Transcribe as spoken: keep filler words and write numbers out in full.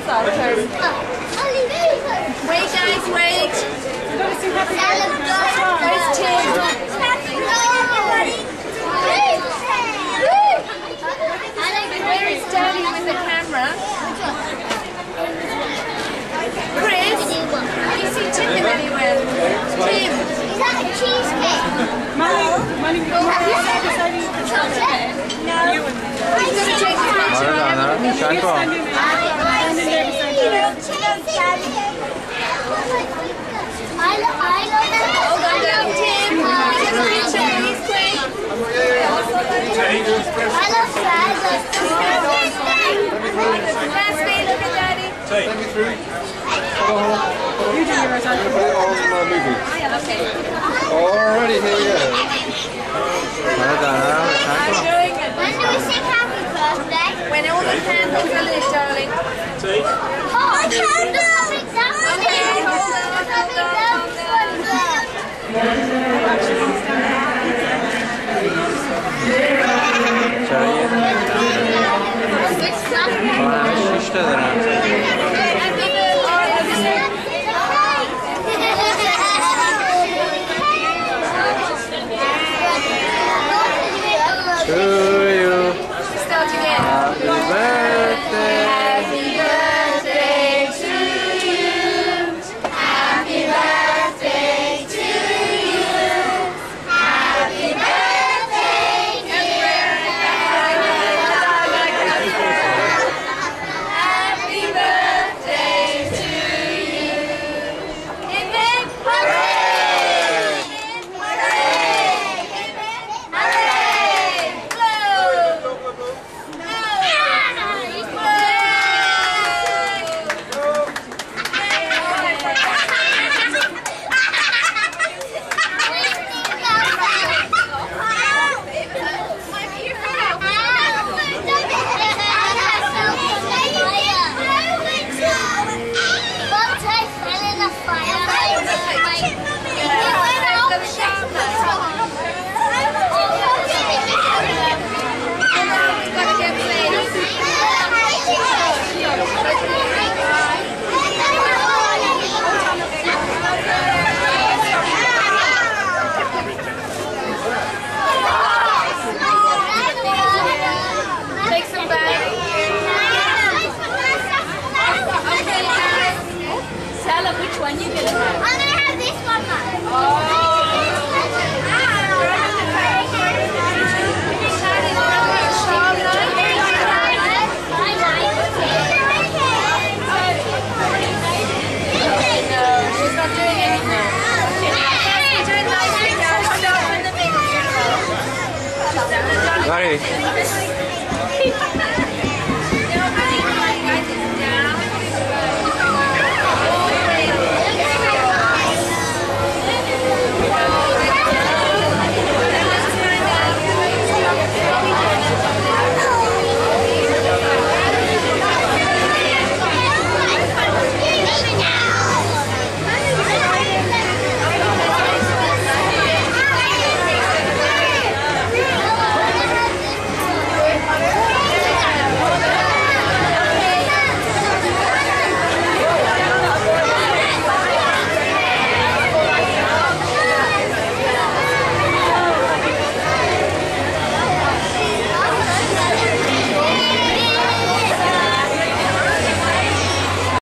it's our turn. Wait, guys, wait. Where's Tim? Where is Daddy with the camera? Chris, can you see Tim anywhere? Tim. Is that a cheesecake? Money, money. Have you ever chocolate? No. He's going to take a picture of everything. Stand in there. Stand in there beside Daddy. I love, I love that. Hold on, down, Tim. Take a picture, please, quick. I love fries. Last way, look at Daddy. Take me through. You do yours. Put it all in my movie. Okay. Alrighty, here we go. I'm doing it. When do we sing happy birthday? When all the candles are lit, darling. Take. Oh, candles! Exactly. Okay, hold on, hold on, hold on. To you. Start again. Happy birthday. Happy birthday to you. Happy birthday to you. Happy birthday, dear. Happy birthday to you. And then hooray! Hooray! Hooray! Blow! Take some back. Okay, guys. Tell them which one you're going to have. I'm gonna have this one, Mum. Oh. Ready?